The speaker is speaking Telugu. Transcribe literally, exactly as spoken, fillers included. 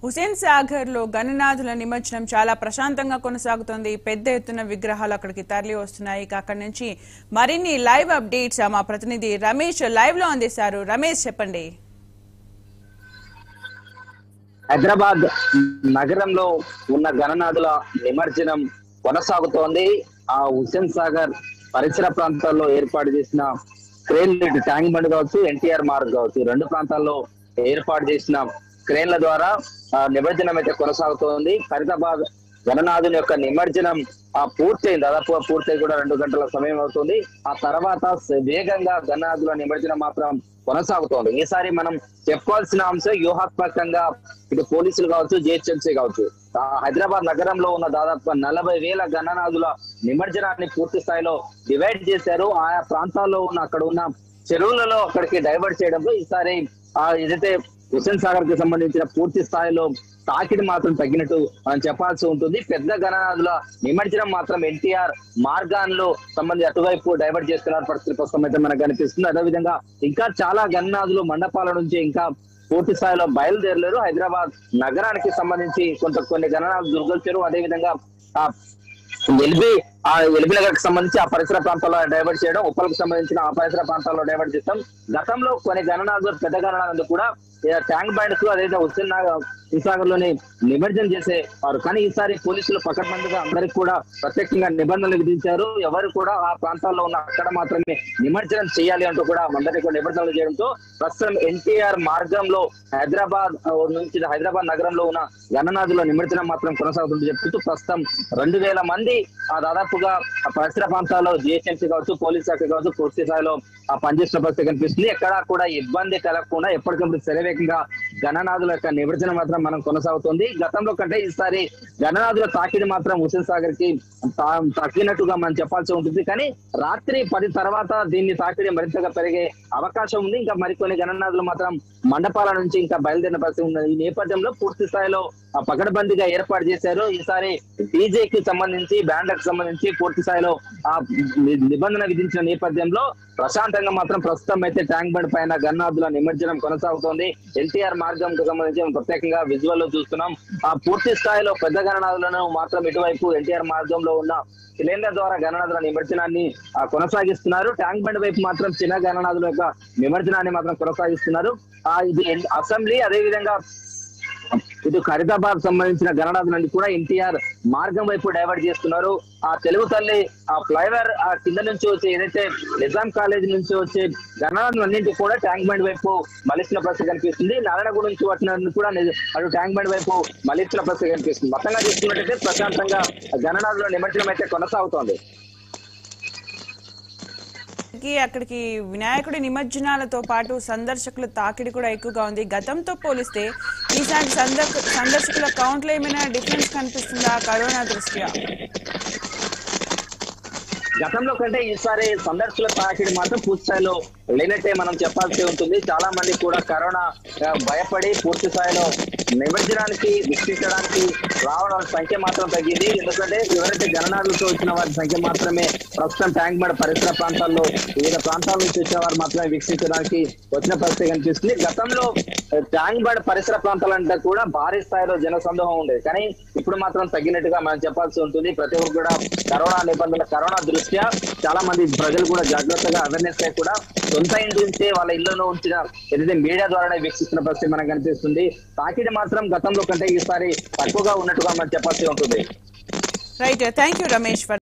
హుసేన్ సాగర్ లో గణనాథుల నిమజ్జనం చాలా ప్రశాంతంగా కొనసాగుతోంది. పెద్ద ఎత్తున విగ్రహాలు అక్కడికి తరలి వస్తున్నాయి. అక్కడి నుంచి మరిన్ని లైవ్ అప్డేట్స్ మా ప్రతినిధి రమేష్ లైవ్ లో అందిస్తారు. రమేష్ చెప్పండి. హైదరాబాద్ నగరంలో ఉన్న గణనాథుల నిమజ్జనం కొనసాగుతోంది. ఆ హుసేన్ సాగర్ పరిసర ప్రాంతాల్లో ఏర్పాటు చేసిన క్రేన్ ట్యాంక్ బండ్ కావచ్చు, ఎన్టీఆర్ మార్గ్ కావచ్చు, రెండు ప్రాంతాల్లో ఏర్పాటు చేసిన క్రేన్ల ద్వారా నిమజ్జనం అయితే కొనసాగుతోంది. ఖైరతాబాద్ గణనాథుని యొక్క నిమజ్జనం ఆ పూర్తయింది. దాదాపుగా పూర్తయి కూడా రెండు గంటల సమయం అవుతుంది. ఆ తర్వాత వేగంగా గణనాథుల నిమజ్జనం మాత్రం కొనసాగుతోంది. ఈసారి మనం చెప్పుకోవాల్సిన అంశం వ్యూహాత్మకంగా ఇటు పోలీసులు కావచ్చు, జిహెచ్ఎంసీ కావచ్చు, హైదరాబాద్ నగరంలో ఉన్న దాదాపు నలభై వేల గణనాథుల నిమజ్జనాన్ని పూర్తి స్థాయిలో డివైడ్ చేశారు. ఆయా ప్రాంతాల్లో ఉన్న అక్కడ ఉన్న చెరువులలో అక్కడికి డైవర్ట్ చేయడంతో ఈసారి ఆ ఏదైతే హుసేన్ సాగర్ కి సంబంధించిన పూర్తి స్థాయిలో తాకిడి మాత్రం తగ్గినట్టు మనం చెప్పాల్సి ఉంటుంది. పెద్ద గణనాథుల నిమజ్జనం మాత్రం ఎన్టీఆర్ మార్గాల్లో సంబంధించి అటువైపు డైవర్ట్ చేస్తున్నారు పరిస్థితి ప్రస్తుతం అయితే మనకు కనిపిస్తుంది. అదేవిధంగా ఇంకా చాలా గణనాథులు మండపాల నుంచి ఇంకా పూర్తి స్థాయిలో బయలుదేరలేరు. హైదరాబాద్ నగరానికి సంబంధించి కొంత కొన్ని గణనాథులు దుర్గొచ్చారు. అదేవిధంగా ఆ ఎల్బీ ఆ ఎల్బీ నగర్ కి సంబంధించి ఆ పరిసర ప్రాంతాల్లో డైవర్ట్ చేయడం, ఉప్పలకు సంబంధించిన ఆ పరిసర ప్రాంతాల్లో డైవర్ట్ చేస్తాం. గతంలో కొన్ని గణనాథులు పెద్ద గణనాథులు కూడా ట్యాంక్ బండ్ కు అదేవిధంగా హుసేన్ సాగర్ లోని నిమజ్జనం చేసేవారు. కానీ ఈసారి పోలీసులు పకడ్బందీగా అందరికి కూడా ప్రత్యేకంగా నిబంధనలు విధించారు. ఎవరు కూడా ఆ ప్రాంతాల్లో ఉన్న అక్కడ మాత్రమే నిమజ్జనం చేయాలి అంటూ కూడా అందరికీ కూడా నిబంధనలు చేయడంతో ప్రస్తుతం ఎన్టీఆర్ మార్గంలో హైదరాబాద్ నుంచి హైదరాబాద్ నగరంలో ఉన్న గణనాథుల నిమజ్జనం మాత్రం కొనసాగుతుంది చెప్తూ ప్రస్తుతం రెండు వేల మంది ఆ దాదాపుగా ఆ పరిసర ప్రాంతాల్లో జిహెచ్ఎంసీ కావచ్చు, పోలీస్ శాఖ కావచ్చు పూర్తి స్థాయిలో ఆ పనిచేసిన పరిస్థితి కనిపిస్తుంది. ఎక్కడా కూడా ఇబ్బంది కలగకుండా ఎప్పటికప్పుడు శరవేగంగా గణనాథుల యొక్క నిమజ్జనం మాత్రం మనం కొనసాగుతుంది. గతంలో కంటే ఈసారి గణనాథుల తాకిడి మాత్రం హుసేన్ సాగర్ కి తగ్గినట్టుగా మనం చెప్పాల్సి ఉంటుంది. కానీ రాత్రి పది తర్వాత దీన్ని తాకిడి మరింతగా పెరిగే అవకాశం ఉంది. ఇంకా మరికొన్ని గణనాథులు మాత్రం మండపాల నుంచి ఇంకా బయలుదేరిన పరిస్థితి ఉంది. ఈ నేపథ్యంలో పూర్తి స్థాయిలో పకడ్బందీగా ఏర్పాటు చేశారు. ఈసారి డీజేకి సంబంధించి బ్యాండ్లకు సంబంధించి పూర్తి స్థాయిలో ఆ నిబంధన విధించిన నేపథ్యంలో ప్రశాంతంగా మాత్రం ప్రస్తుతం అయితే ట్యాంక్ బండ్ పైన గణనాథుల నిమజ్జనం కొనసాగుతోంది. ఎన్టీఆర్ మార్గం కు సంబంధించి ప్రత్యేకంగా విజువల్ లో చూస్తున్నాం. ఆ పూర్తి స్థాయిలో పెద్ద గణనాథులను మాత్రం ఇటువైపు ఎన్టీఆర్ మార్గంలో ఉన్న సిలిండర్ ద్వారా గణనాథుల నిమజ్జనాన్ని కొనసాగిస్తున్నారు. ట్యాంక్ బండ్ వైపు మాత్రం చిన్న గణనాథుల యొక్క నిమజ్జనాన్ని మాత్రం కొనసాగిస్తున్నారు. ఆ ఇది అసెంబ్లీ అదేవిధంగా ఇటు ఖైరతాబాద్ సంబంధించిన గణనాథులని కూడా ఎన్టీఆర్ మార్గం వైపు డైవర్ట్ చేస్తున్నారు. ఆ తెలుగు తల్లి ఆ ఫ్లైఓవర్ ఆ కింద నుంచి వచ్చే ఏదైతే నిజాం కాలేజ్ నుంచి వచ్చే గణనాథులన్నింటి కూడా ట్యాంక్ బండ్ వైపు మలిచిన పరిస్థితి కనిపిస్తుంది. నారాయణగూడ నుంచి వచ్చిన కూడా అటు ట్యాంక్ బండ్ వైపు మలిచిన పరిస్థితి కనిపిస్తుంది. మొత్తంగా చూసుకున్నట్టయితే ప్రశాంతంగా గణనాథుల నిమజ్జనం అయితే కొనసాగుతోంది. అక్కడికి వినాయకుడి నిమజ్జనాలతో పాటు సందర్శకుల తాకిడి కూడా ఎక్కువగా ఉంది. గతంతో పోలిస్తే ఈసారి సందర్శకుల కౌంట్లో ఏమైనా డిఫరెన్స్ కనిపిస్తుందా కరోనా దృష్ట్యా? గతంలో కంటే ఈసారి సందర్శకుల తాకిడి మాత్రం పూర్తి స్థాయిలో లేనట్టే మనం చెప్పాల్సి ఉంటుంది. చాలా మంది కూడా కరోనా భయపడి పూర్తి స్థాయిలో నిమజ్జనానికి వీక్షించడానికి రావడం సంఖ్య మాత్రం తగ్గింది. ఎందుకంటే ఎవరైతే గణనాథులతో వచ్చిన వారి సంఖ్య మాత్రమే ప్రస్తుతం ట్యాంక్ బండ్ పరిసర ప్రాంతాల్లో వివిధ ప్రాంతాల నుంచి వచ్చిన వారు మాత్రమే వీక్షించడానికి వచ్చిన పరిస్థితి కనిపిస్తుంది. గతంలో ట్యాంక్ బండ్ పరిసర ప్రాంతాలంటే కూడా భారీ స్థాయిలో జన సందోహం ఉండేది. కానీ ఇప్పుడు మాత్రం తగ్గినట్టుగా మనం చెప్పాల్సి ఉంటుంది. ప్రతి ఒక్కరు కూడా కరోనా నిబంధనలు కరోనా దృష్ట్యా చాలా మంది ప్రజలు కూడా జాగ్రత్తగా అవేర్నెస్ అయి కూడా సొంత ఇంటి నుంచే వాళ్ళ ఇళ్లలో ఉంచిన ఏదైతే మీడియా ద్వారానే వీక్షిస్తున్న పరిస్థితి మనకు కనిపిస్తుంది. తాకిడి మాత్రం గతంలో కంటే ఈసారి తక్కువగా ఉన్నట్టుగా మనం చెప్పాల్సి ఉంటుంది. Right, thank you Ramesh.